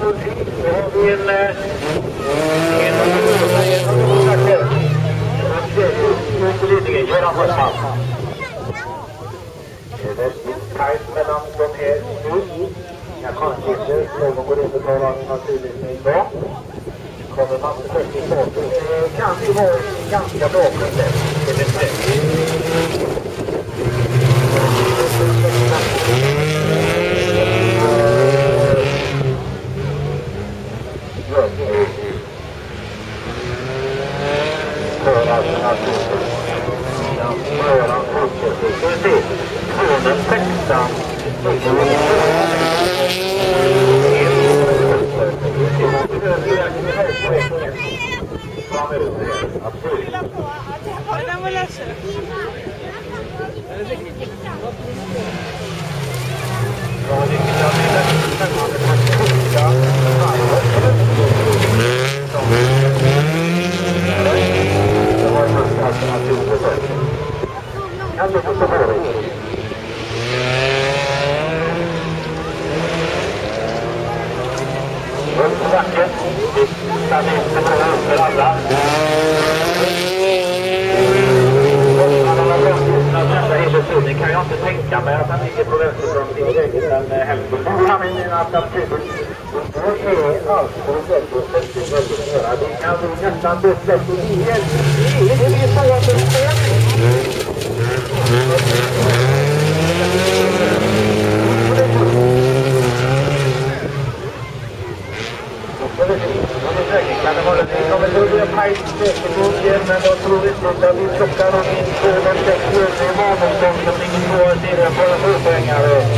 mellan de här nu. Jag kanske inte någon går in och tar naturligtvis en gång. Kommer man till 40 starter kan det vara en ganska bra process. För alternativet. Röran fortsätter. Ska vi se. Från den 16. Kan jag inte tänka mig att han ligger på vänsterfront i egen hemskt. Han är min alternativ. Det är alltså väldigt nära. Det kan bli nästan dubbelt igen. Det är så att det stämmer. Kan det vara det? Kommer det bli en pajs säkerligen, men jag tror inte att vi plockar någon in på den 6 i Manosson som ligger på sidan på en 7-poängare.